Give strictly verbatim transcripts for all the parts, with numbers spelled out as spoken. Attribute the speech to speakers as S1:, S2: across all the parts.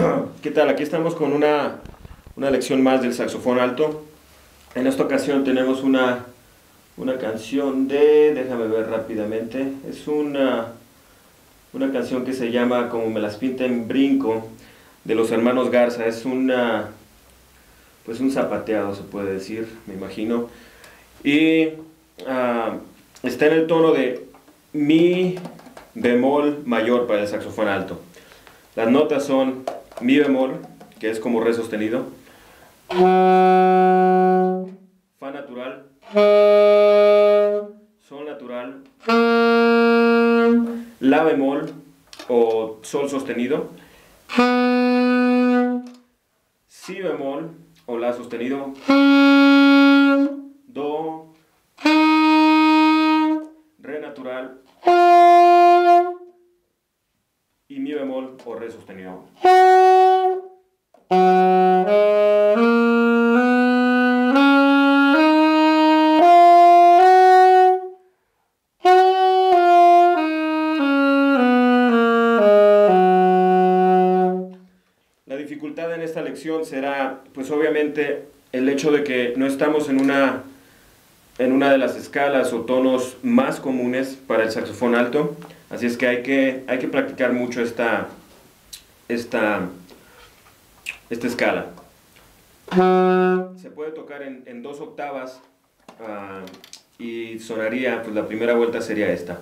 S1: ¿Qué tal? Aquí estamos con una, una lección más del saxofón alto. En esta ocasión tenemos una, una canción de... déjame ver rápidamente. Es una, una canción que se llama Como me las pinta en brinco, de los hermanos Garza. Es una, pues un zapateado, se puede decir, me imagino. Y uh, está en el tono de mi bemol mayor para el saxofón alto. Las notas son mi bemol, que es como re sostenido, fa natural, sol natural, la bemol o sol sostenido, si bemol o la sostenido, do, re natural y mi bemol o re sostenido. La dificultad en esta lección será, pues obviamente, el hecho de que no estamos en una, en una de las escalas o tonos más comunes para el saxofón alto. Así es que hay que, hay que practicar mucho esta, esta, esta escala. Se puede tocar en, en dos octavas uh, y sonaría, pues la primera vuelta sería esta.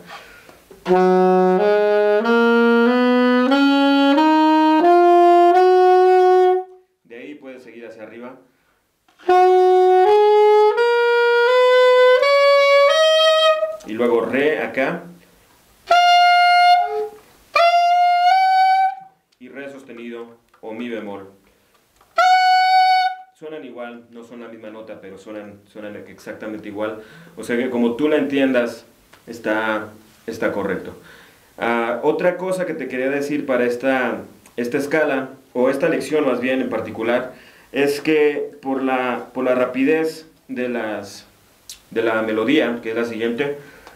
S1: De ahí puedes seguir hacia arriba. Y luego re acá. Y re sostenido o mi bemol. Suenan igual, no son la misma nota, pero suenan, suenan exactamente igual. O sea que como tú la entiendas, está, está correcto. Uh, otra cosa que te quería decir para esta, esta escala, o esta lección más bien en particular, es que por la, por la rapidez de, las, de la melodía, que es la siguiente,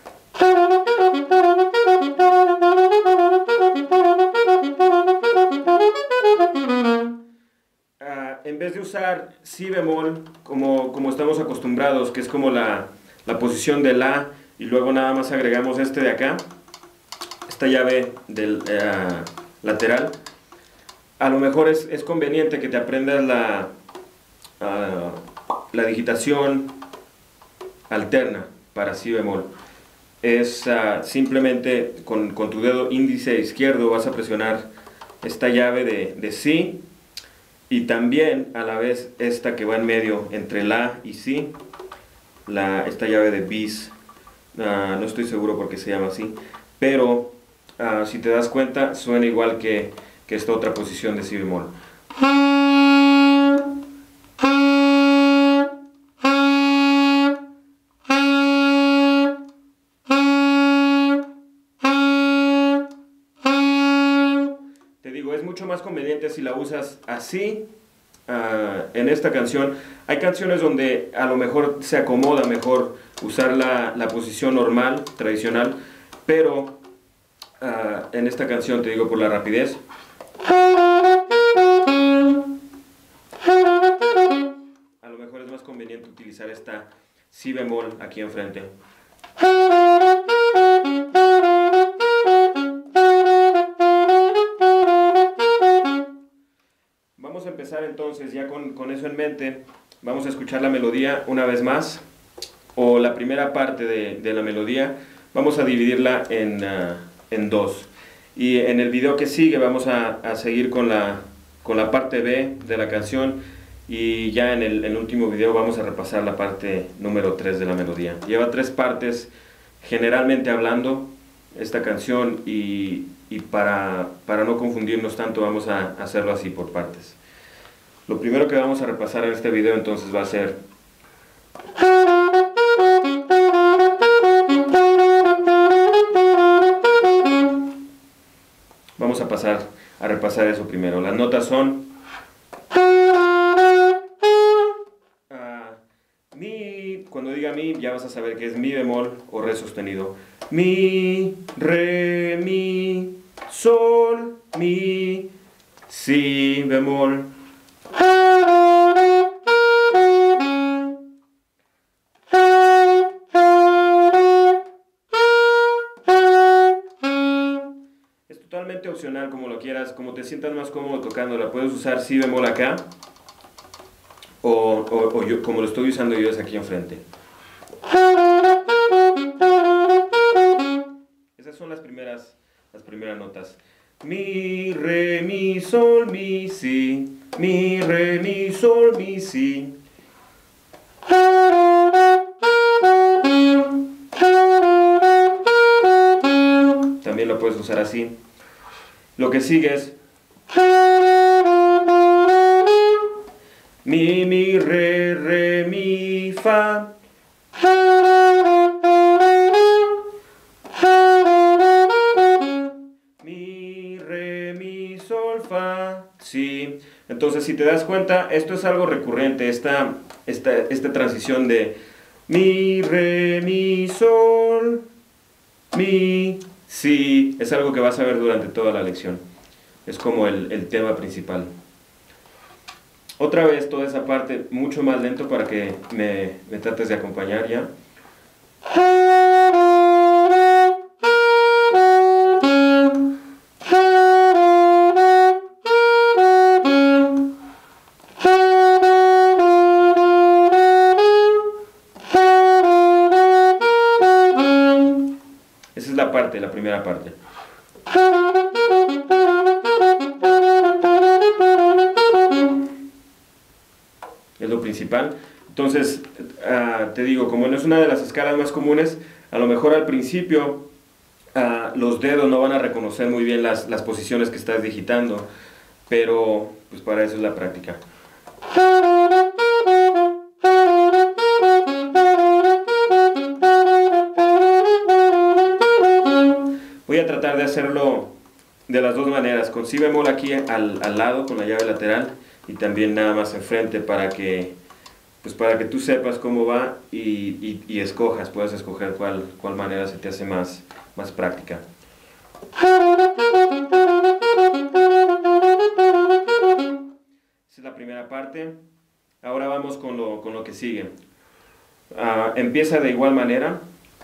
S1: en vez de usar si bemol como, como estamos acostumbrados, que es como la, la posición de la, y luego nada más agregamos este de acá, esta llave del uh, lateral, a lo mejor es, es conveniente que te aprendas la, uh, la digitación alterna para si bemol. Es uh, simplemente con, con tu dedo índice izquierdo vas a presionar esta llave de, de si, y también a la vez esta que va en medio entre la y si, la, esta llave de bis. Uh, no estoy seguro por qué se llama así, pero uh, si te das cuenta suena igual que, que esta otra posición de si bemol. Es mucho más conveniente si la usas así uh, en esta canción. Hay canciones donde a lo mejor se acomoda mejor usar la, la posición normal, tradicional, pero uh, en esta canción, te digo, por la rapidez, a lo mejor es más conveniente utilizar esta si bemol aquí enfrente. Vamos a empezar entonces ya con, con eso en mente. Vamos a escuchar la melodía una vez más, o la primera parte de, de la melodía. Vamos a dividirla en, uh, en dos. Y en el video que sigue vamos a, a seguir con la, con la parte B de la canción. Y ya en el, en el último video vamos a repasar la parte número tres de la melodía. Lleva tres partes, generalmente hablando, esta canción, y, y para, para no confundirnos tanto vamos a hacerlo así por partes. Lo primero que vamos a repasar en este video entonces va a ser vamos a pasar a repasar eso primero. Las notas son uh, mi, cuando diga mi ya vas a saber que es mi bemol o re sostenido. Mi, re, mi, sol, mi, si bemol. Es totalmente opcional, como lo quieras, como te sientas más cómodo tocándola. Puedes usar si bemol acá, o, o, o yo, como lo estoy usando yo, es aquí enfrente. Esas son las primeras, las primeras notas. Mi, re, mi, sol, mi, si. Mi, re, mi, sol, mi, si. También lo puedes usar así. Lo que sigue es mi, mi, re, re, mi, fa. Mi, re, mi, sol, fa, si. Entonces, si te das cuenta, esto es algo recurrente, esta, esta, esta transición de mi, re, mi, sol, mi, si. Es algo que vas a ver durante toda la lección. Es como el, el tema principal. Otra vez toda esa parte mucho más lento para que me, me trates de acompañar ya. Esa es la parte, la primera parte. Es lo principal. Entonces, uh, te digo, como no es una de las escalas más comunes, a lo mejor al principio uh, los dedos no van a reconocer muy bien las, las posiciones que estás digitando, pero pues para eso es la práctica. Voy a tratar de hacerlo de las dos maneras, con si bemol aquí al, al lado con la llave lateral y también nada más enfrente para que, pues para que tú sepas cómo va y, y, y escojas, puedes escoger cuál, cuál manera se te hace más, más práctica. Esa es la primera parte. Ahora vamos con lo, con lo que sigue. Uh, empieza de igual manera.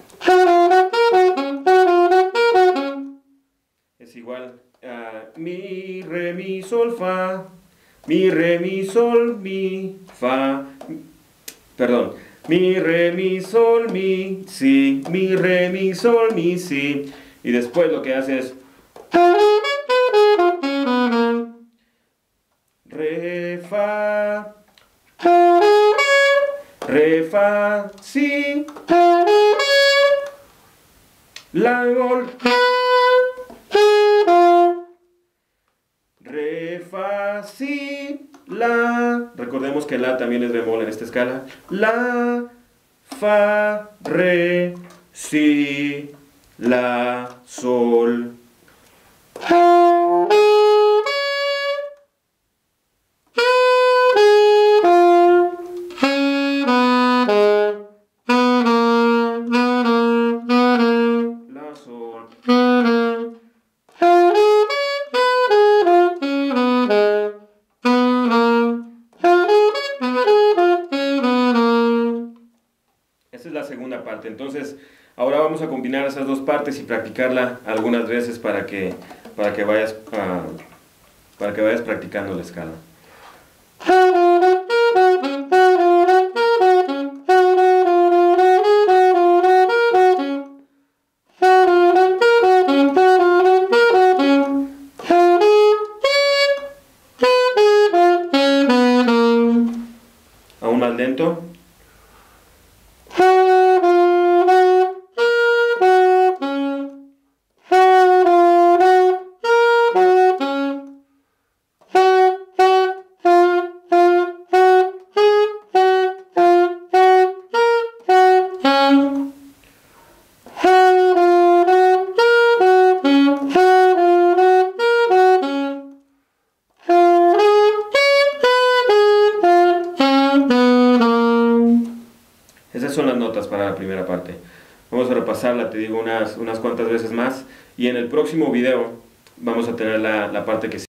S1: Es igual. Uh, mi, re, mi, sol, fa. Mi, re, mi, sol, mi, fa. Perdón. Mi, re, mi, sol, mi, si. Mi, re, mi, sol, mi, si. Y después lo que hace es re, fa. Re, fa, si. La bemol. Re, fa, si, la. Recordemos que la también es bemol en esta escala. La, fa, re, si, la, sol. La, sol. Esa es la segunda parte. Entonces, ahora vamos a combinar esas dos partes y practicarla algunas veces para que, para que, vayas, uh, para que vayas practicando la escala. Aún más lento. Esas son las notas para la primera parte. Vamos a repasarla, te digo, unas, unas cuantas veces más. Y en el próximo video vamos a tener la, la parte que sigue.